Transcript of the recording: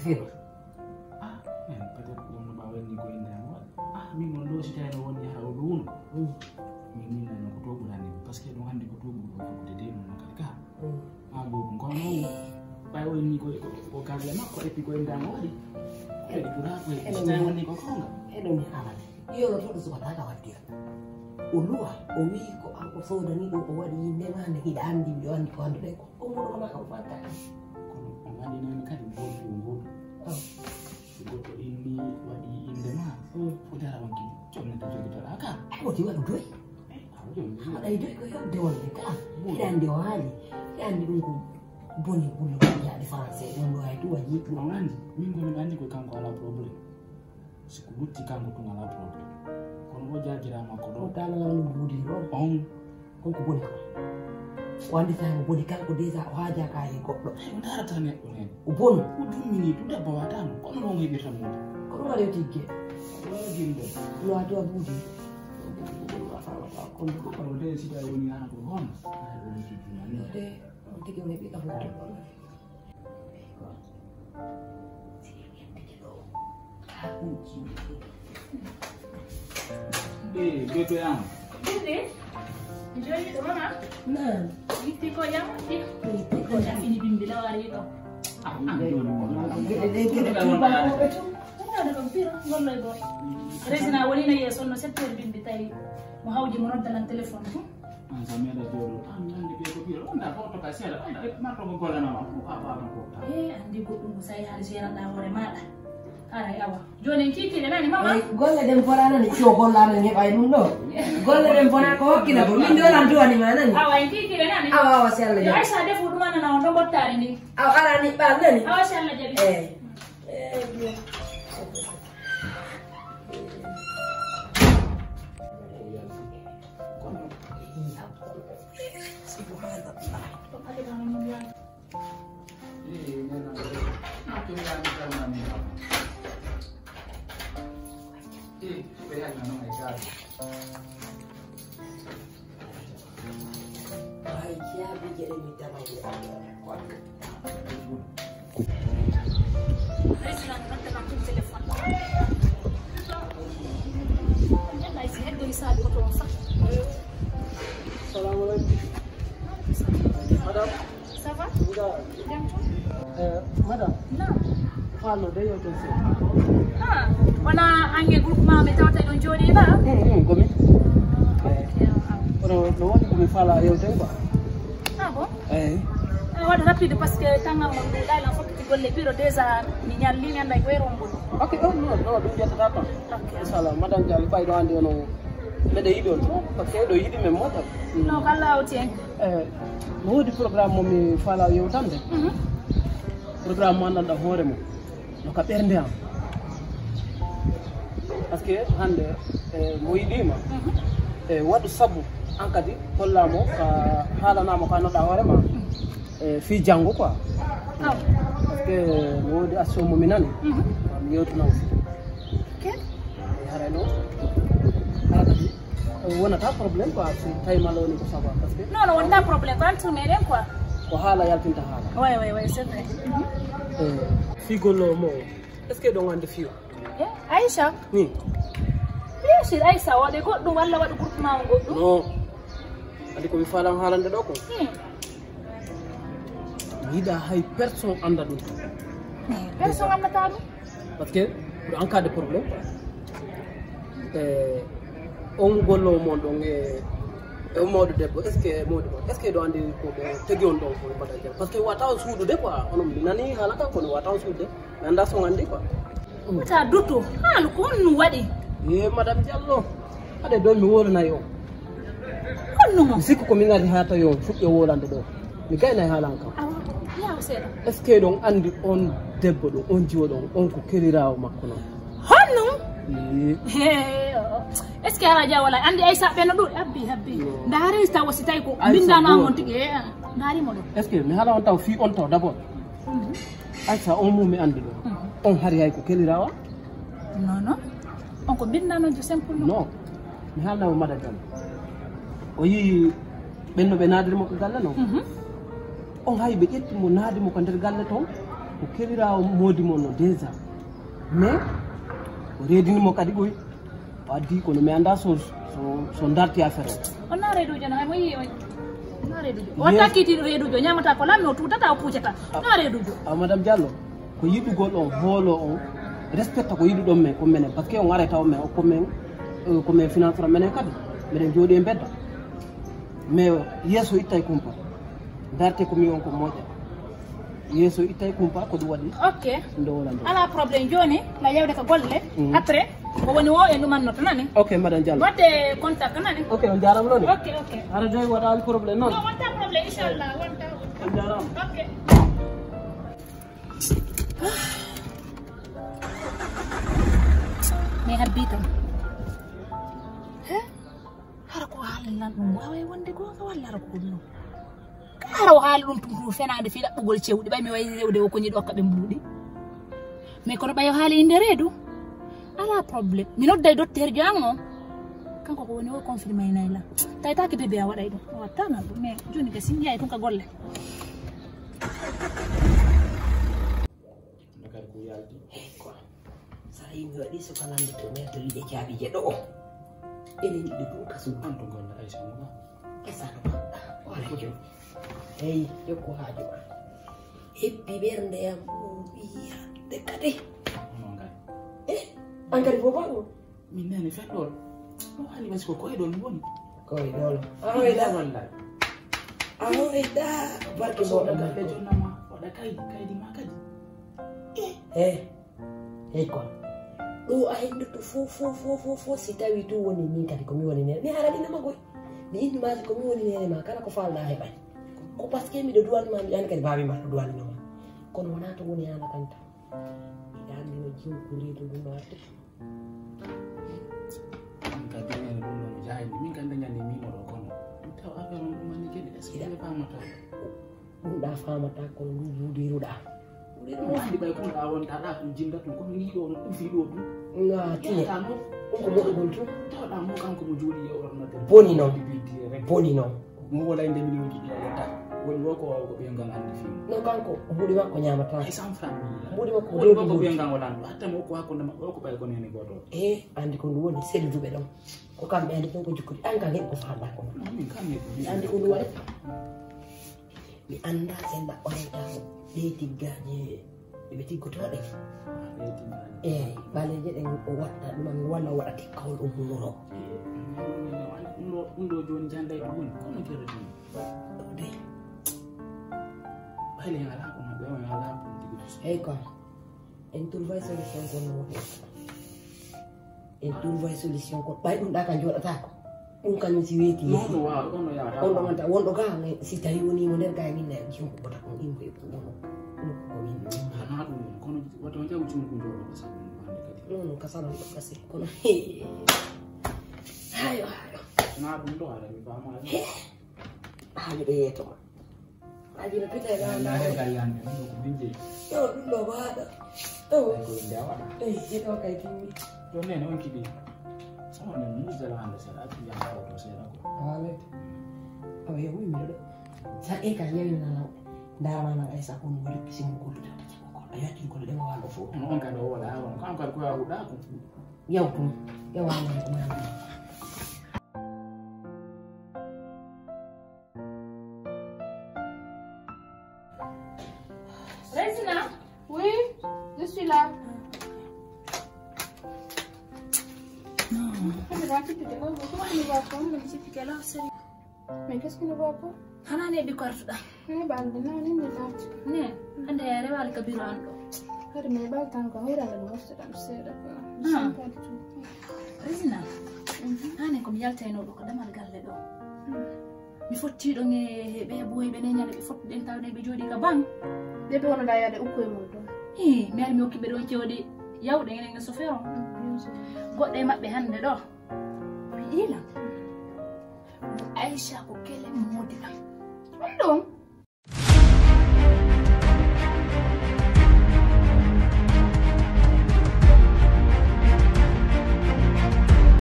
fero men peut-être on ba wani ko inde min non lo sita no woni ha wulu min non ko to bulani parce que do hande ko to bulu ko de non kalka bo ko no bay woni ko kaje makko e ko inde mo wadi e di pura ko sita woni ko konga e do mi ala io lo to suka taka wadia ulua o wi ko ako soda ni do o wadi yimbe ngane hida andi mi wandi ko ande ko mo do ma ko fata ko ngani non kadi bo goto inni wadi inde ma o dara wangi jomne to jogi to aka ko ti wadu doy ay doy ko yobde wonde ka ande wali ande dum ko boni bulu ya di français on do ay to waji do ngani min goni andi ko kanko ala problem siku lutti kanko to ala problem kono mo jagira makko do dala ngam budi ro on ko boni ko wandi tan boni kanko deja o haja ka e goddo o dara tan e o nen o bonu o dummini tuda bawatano kono no ngi bitam mo ko wala tigge wala gimbe lo ato budi kono ko de sida woni ana ko hon ay woni tuddu de tigge ne bi ka foto bebe yang bebe Joy, mana? Nah, itu kok yang sih? Kok yang ini bimbel hari itu? Ada kompir, nggak lego. Resina awalnya ya sono setor bimbel tadi. Mau hau jemur dalam telepon. Kami ada jodoh. Andi biar nggak foto kasih ada. Mak mau golan nama apa kota. Andi tunggu saya hari siaran tahu remata. Arai awa. Joni kiki le nani mama? Golle dem forana ni ciò gollana ni fai mundo. Golle dem forana ko kila ko min do lan duani mana ni. Awa kiki le nani? Awa sella ya Aisha de fudu mana na ondo bottari ni. Awa ala ni ba ni. Awa sella jabi. Madam, ça va? Madam. Non. Fallo de yo to se. Wana ange groupe ma me tawta don jodi ba? Gomi. No wadi gomi fala yo te ba. Ah bon? Wadi rapide parce que tanga mo do dai la fokki golle biro déjà ni nyal li nyanda ko rombo. Okay, no, do jetta tata. Okay. Sala madam jali fay do andi ono mede idon parce que do yidi me mota. No kala o tien. Mo di programme mo mi fala yo tande. Programme mo nanda hore mo. No ka bernde am. Parce que hande mo yidima. Wadu sabu ankadi hollamo ka halana mo ka no da hore ma. Fi jango quoi. Parce que mo di asso mo minani. Mi yotu na aussi. OK. Harano. Harakati. Wona ta problème quoi, c'est tay maloni ko savoir parce que non on a problème quand tu m'aides quoi. Ko hala yaltinta hala. Ouais, c'est vrai. Figolo mo. Est-ce que do ngande fiyo? Aisha. Ni. Bien sûr Aisha wade ko dum walla wadu groupe ma goddo. Non. Adi ko mi falam halande do ko. Yida hay personne anda dum. Personne anda ta dum. Parce que en cas de problème on gollo mon don e modu debbo est ce que do andi ko tegi on don ko bada jam parce que wata suudu de quoi onom nani halaka ko wata suudu anda so ngandi quoi ta duto halu ko on wadi madame Diallo ade do mi wolana yo honno sikko ko mi ngari hata yo fudde wolande do mi gayna halan kam ya useda est ce que don andi on debbo do on jiwo don on ko kelirawo makko non honno est-ce que araja wala andi Aisha be no do habbi ndari sta wasitay ko bindana mon tigi ndari mo do est-ce que mi hala on taw fi on taw d'abord Aisha on mo mi andi do on hari hay ko kelirawa non on ko bindano du simple non mi hala mo madam o yi benno be nadir mo ko galle non on hay be jetti mo naadi mo ko der galle ton ko keɓirawo moodi mon no déjà mais o reedinimo kadi ɓoy o addi kono mi anda so darti affaire o na reedujo no hay mo yi na reedujo wonta kiitiɗo reedujo ñamata ko lammi o tutata o puccata na reedujo madame Diallo ko yiɗugol on hoolo on respecta ko yiɗuɗon men ko menen par ce que on arrêta o men o komin financera menen kadi miɗen jooɗi e bedda mais yeeso itta e kumpa darte komi on ko moƴƴa yeeso itta e kumpa ko ɗum waɗi ok ala probléme joni la yewde ko golle après ko woni o e ɗumannoto nani ok madame Diallo wadde contact nani ok on jarama noon ok ara joyi waɗali probléme noon non wonta probléme inchallah wonta on jarama ok mais habbi kam hara ko haalan ɗum wawa wonde gonga walla hara ko ɗum noon hara o haali ɗum tum fenade fi ɗaɓɓugol cewɗi ɓay mi wayi rewde o ko ñiɗi okka ɓe mbuuɗi mais kono ɓayo haali inde reedu ala probléme mi nodday docteur jang o kanko ko woni o confirmé nayla tawitaki bébé a waɗay ɗum o wattanan ɗum mais joni ka sin jeeyi tun ka golle sa yimi waɗi so kalande to neto yiɗe caaɓije ɗo o enen yiɗi ɗum kasu anto golle Aïcha muga esano maɗɗa walajo eyi jokku haaju ma heppi ɓernde yam ɓiyade kadi an kadi fof baɗo min nani feɗɗol o haali wasi ko koyeɗol woni koyeɗol awoyɗa wallahi awoyɗa barke soɗa galle jonnama waɗa kaydi ma kadi hey kon ɗo a hendoto fo si tawi tu woni min kadi komi woni nene mi haraɗinama goy mi innumaki komi woni nene ma kala ko falɗa heɓay ko par ce que miɗo duwanma mi andi kadi babi ma ɗo duwaninoma kono wona to woni hala kanta miɗa andi no jiwko reedu ɗum no watte kadi ɗum ɗo mi jahidi min kadi dañande mimoɗo kono ɗum taw affaire on ɗumani kedi est ce que ɓe famata ɗum ɗa famata kono ɗum wudiruɗa andi ɓay kono ɗa wonta ɗa ɗum jinda tum kono yiiɗo no ɗum fiiɗo ɗum tiyetano ɗum ko moɗugol tum tawɗa mo kanko mo jooɗi yewronnode boni noon boni noon mo wolayde min woni jiɗi wonta woni wo ko ɓeyngal andi film non kanko ɓuuɗi makko ñamata ay sans franc ɓuuɗi makko woni wo ko ɓeyngal wolano hattama wokko hakkude maɓɓe o ko ɓay ko nene goto andi ko ɗum woni selluduɓe ɗon ko kamɓe andi ɗon ko jikkude an kan heɗi ko famɗa ko min kam mi andi ko ɗum waɗata mi anda sen ɗaɓɓanotako ɗe tiggaje ɓe tiggotoɗe eyi baleje ɗen o watta ɗuman walla o waɗa tikkawol ɗum humoro ɗum ɗo joni janday ɗum woni kono kere ɗum de ɓayle hen ala ko maɓɓe on ala eyi kon en trouva solution kon no en trouva solution kon ɓay ɗum ɗa kan joɗatako ɗum kañum si weeti non wawa on no yawata on ɗo wonta wonɗo ga si tawi wonimo nder ga minna jimko bota ɗum ɗimko e ɗum komin hana ɗum kono wato jaw jumko joɗo sabu hande kadi non kasalan ɗo kasi kono hayo na ɗum ɗo aɗa mi fama haali ɓe yeetoma haji no pita naare gallande ɗum ko binde yo ɗum ɗo waɗa ko inde a waɗa eyi jeɗo kay timmi to nene on kiɗi sowone musdala hande seeɗa acci jama oto seeɗa ko haalede awa yo wimmiɗo ɗo sa e ka yewinala daranana Aïssa ko no waɗi simo gollude wata cakko ko a yacciri kono ɗema walɗo fof on kadi o waɗa on kan kadi koya huɗa ko yaw tum yawamani ko mami Résina, oui, je suis là. non Comment tu ne vois pas? on me dit qu'elle a sérieux Mais qu'est-ce que tu ne vois pas? hana ne ɗi kortuɗa Mais bande, non, non, non. ne ande rewali ka biro an ɗo Hadi mais bande, tant qu'on ira le monstre dans le ciel, d'accord. Je Ah. sais pas du tout. Résina hane komi yaltaynoɗo ko ɗemal galle ɗo mi fottiɗon e ɓe boyɓe ne ñande ɓe fottuɗen tawne ɓe jooɗi ka ban Depuis on a d'ailleurs ukko e mon don. mi ari mi hokkiɓe ɗon cewɗi yawɗe enen e sofere on Bien sûr. goɗɗe maɓɓe hannde ɗo mi yiilam Aïcha ko kele modiɗam Don.